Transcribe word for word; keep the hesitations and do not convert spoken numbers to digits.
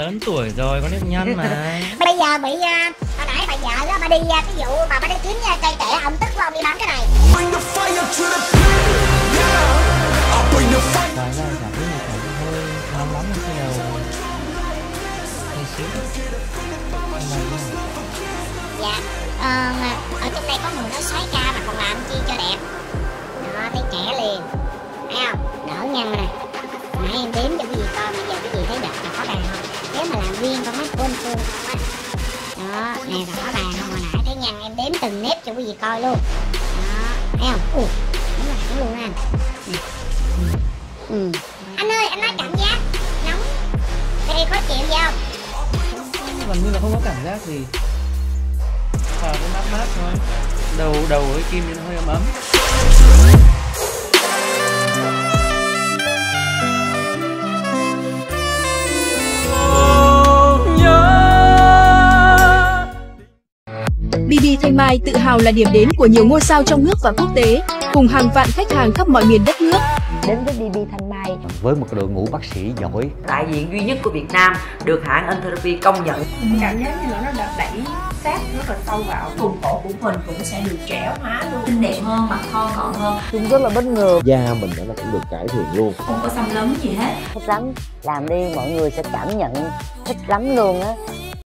lớn tuổi rồi, có nếp nhăn mà. Bây giờ bị uh, hồi nãy bà vợ đó, bà đi uh, cái vụ mà bà đi kiếm uh, cây trẻ, ông tức quá ông đi bán cái này. Vài ra chả biết là chả biết hơi nóng lắm cái đầu hơi xíu. Dạ, ờ, ở trong đây có người nói xoáy ca mà còn làm chi cho đẹp. Đó, thấy trẻ liền. Thấy không? Đỡ nhăn nè. Nãy em đếm cho cái gì coi, bây giờ cái gì thấy đẹp là có bàn không? Nếu mà làm viên con mắt quên phương không á. Đó, nè rồi có bàn không? Hồi nãy thấy nhăn em đếm từng nếp cho cái gì coi luôn. Đó, thấy không? Ui, đúng là hẳn luôn anh. Ừ. Anh ơi, anh nói cảm giác nóng thì khó chịu gì không? Gần như là không có cảm giác gì. Vào cái mát mát thôi. Đầu đầu với kim thì nó hơi ấm ấm. bê bê Thanh Mai tự hào là điểm đến của nhiều ngôi sao trong nước và quốc tế, cùng hàng vạn khách hàng khắp mọi miền đất nước. Đến với bê bê Thanh Mai với một đội ngũ bác sĩ giỏi, đại diện duy nhất của Việt Nam được hãng Entherapy công nhận. Cảm giác như là nó đã đẩy sát rất là sâu vào vùng cổ của mình, cũng sẽ được trẻ hóa luôn, xinh đẹp hơn, mặt thon gọn hơn. Chúng rất là bất ngờ, da mình đã cũng được cải thiện luôn, không có xăm lấn gì hết. thích lắm, làm đi mọi người sẽ cảm nhận thích lắm luôn á.